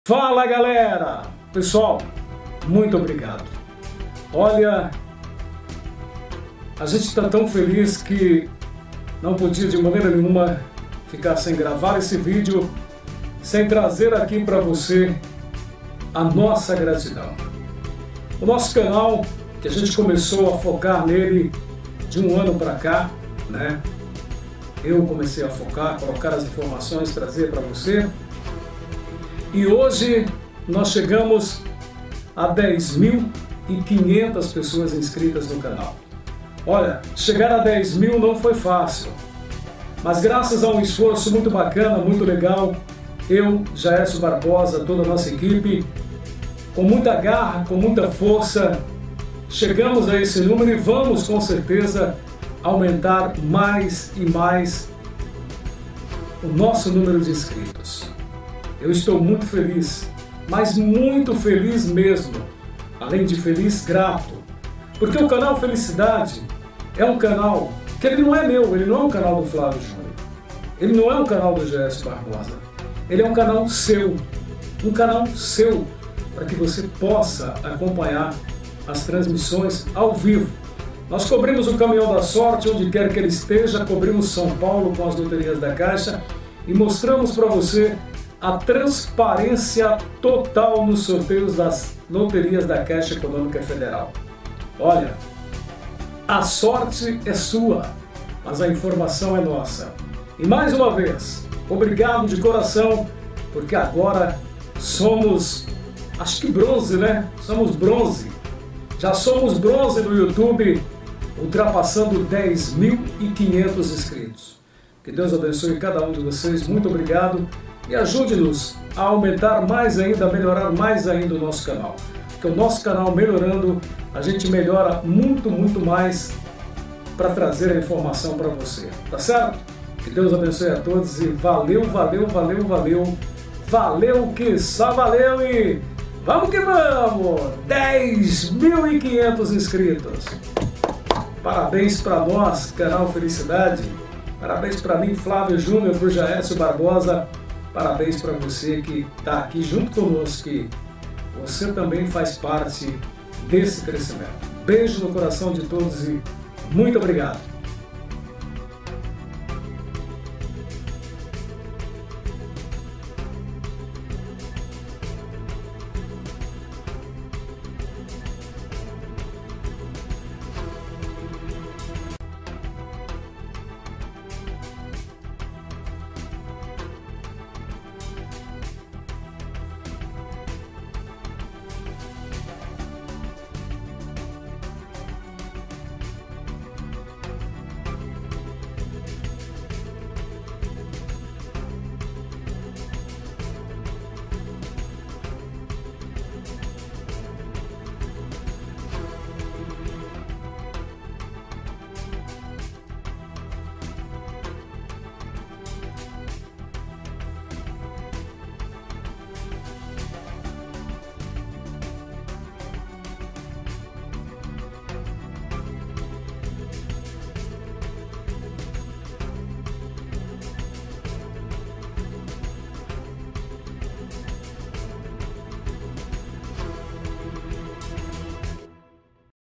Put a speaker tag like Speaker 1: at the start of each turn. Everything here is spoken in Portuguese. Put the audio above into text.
Speaker 1: Fala galera! Pessoal, muito obrigado. Olha, a gente está tão feliz que não podia de maneira nenhuma ficar sem gravar esse vídeo, sem trazer aqui para você a nossa gratidão. O nosso canal, que a gente começou a focar nele de um ano para cá, né? Eu comecei a focar, colocar as informações, trazer para você. E hoje nós chegamos a 10.500 pessoas inscritas no canal. Olha, chegar a 10 mil não foi fácil, mas graças a um esforço muito bacana, muito legal, eu, Jaércio Barbosa, toda a nossa equipe, com muita garra, com muita força, chegamos a esse número e vamos com certeza aumentar mais e mais o nosso número de inscritos. Eu estou muito feliz, mas muito feliz mesmo, além de feliz, grato, porque o canal Felicidade é um canal que ele não é meu, ele não é um canal do Flávio Júnior, ele não é um canal do Jaércio Barbosa, ele é um canal seu, para que você possa acompanhar as transmissões ao vivo. Nós cobrimos o Caminhão da Sorte, onde quer que ele esteja, cobrimos São Paulo com as loterias da Caixa e mostramos para você a transparência total nos sorteios das loterias da Caixa Econômica Federal. Olha, a sorte é sua, mas a informação é nossa. E mais uma vez, obrigado de coração, porque agora somos, acho que bronze, né? Somos bronze. Já somos bronze no YouTube, ultrapassando 10.500 inscritos. Que Deus abençoe cada um de vocês, muito obrigado. E ajude-nos a aumentar mais ainda, a melhorar mais ainda o nosso canal. Porque o nosso canal melhorando, a gente melhora muito mais para trazer a informação para você. Tá certo? Que Deus abençoe a todos e valeu, valeu, valeu, valeu. Valeu que só valeu e vamos que vamos! 10.500 inscritos. Parabéns para nós, canal Felicidade. Parabéns para mim, Flávio Júnior, para o Jaércio Barbosa. Parabéns para você que está aqui junto conosco, que você também faz parte desse crescimento. Beijo no coração de todos e muito obrigado.